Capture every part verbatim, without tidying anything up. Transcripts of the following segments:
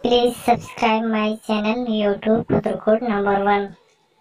Please subscribe my channel YouTube Putterkot number one.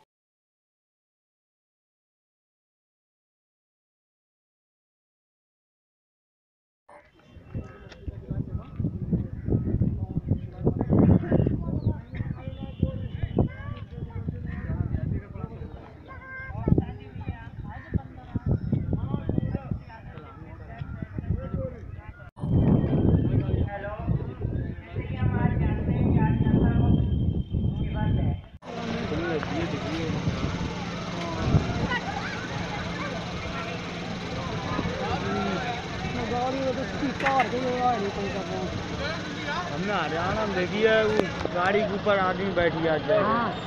हमने हरियाणा में देखी है वो गाड़ी के ऊपर आदमी बैठी आ जाए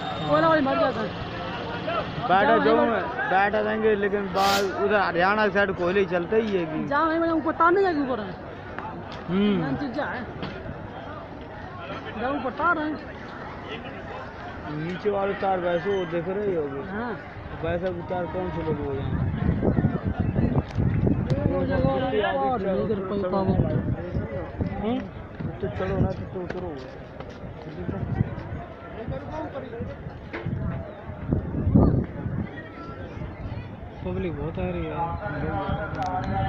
बैठा जो बैठा देंगे लेकिन उधर हरियाणा साइड कोयले चलते ही है कि ऊपर तार नहीं जाएगी ऊपर हम्म चीज़ है ऊपर तार है नीचे वाले तार वैसे वो देख रहे होगे हाँ वैसा तार कौन से लोग हो जाए तो चलो ना तो उतरो पब्लिक बहुत आ रही है।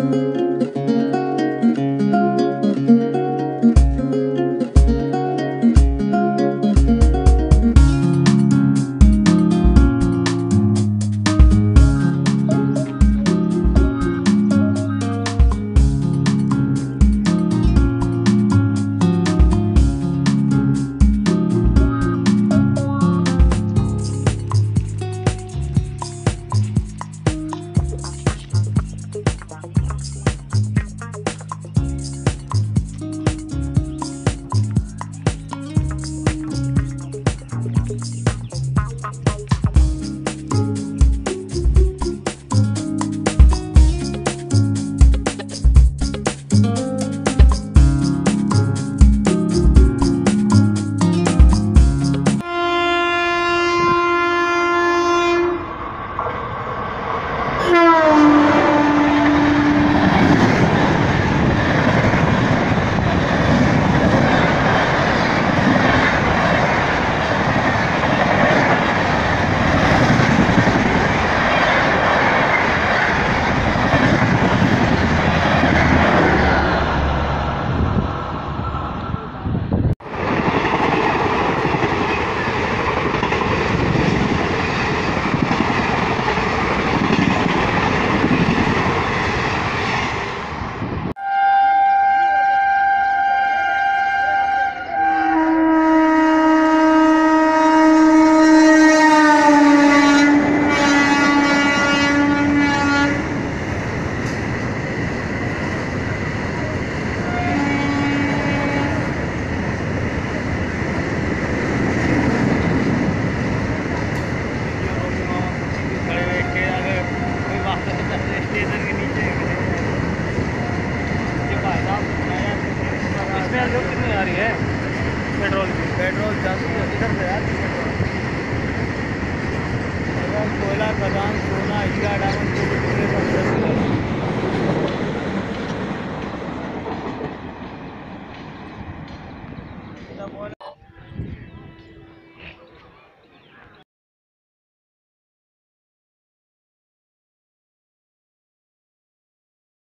कितनी आ रही है पेट्रोल की पेट्रोल जाती है इधर से यार पेट्रोल कोयला खदान सोना हीरा डायमंड